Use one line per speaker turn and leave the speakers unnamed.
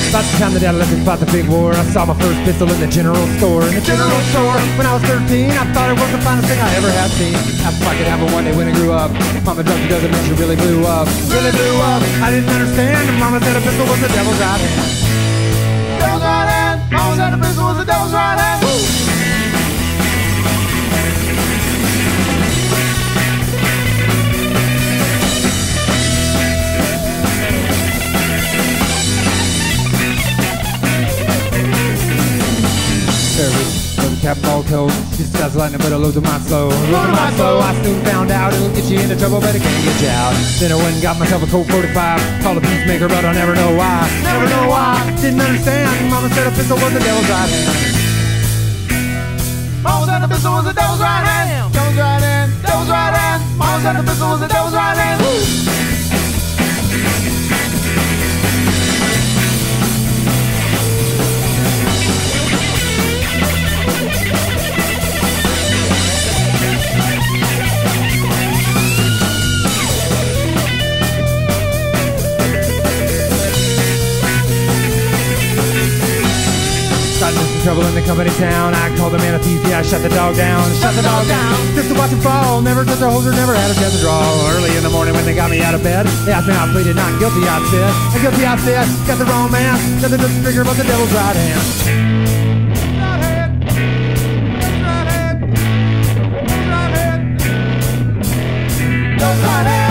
About the time the dad left me fought the big war, I saw my first pistol in the general store. In the general store, when I was 13, I thought it was the finest thing I ever had seen. Asked if I could have it one day when I grew up. Mama drugged me doesn't mean she really blew up. Really blew up. I didn't understand. And Mama said a pistol was the devil's right hand. Devil's right hand. Mama said a pistol was the devil's right hand. Woo! Cap all cold, just as lightning, but a load of my soul. Load of my soul. I soon found out it'll get you into trouble, but it can't get you out. Then I went and got myself a Colt 45, called a peacemaker, but I'll never know why. Never know why. Didn't understand. Mama said a pistol was the devil's right hand. Mama said a pistol was the devil's right hand. Devil's right hand. Devil's right hand. Mama said a pistol was the devil's right hand. Woo! Trouble in the company town. I called the man a thief, yeah, I shut the dog down. Shut the dog down. Just to watch him fall. Never touched a holster, never had a chance to draw. Early in the morning when they got me out of bed, they asked me how I pleaded not guilty, I said. And guilty, I said. Got the wrong man. Got the trigger, but the devil's right hand. Right hand. Right hand. Right hand. Right hand.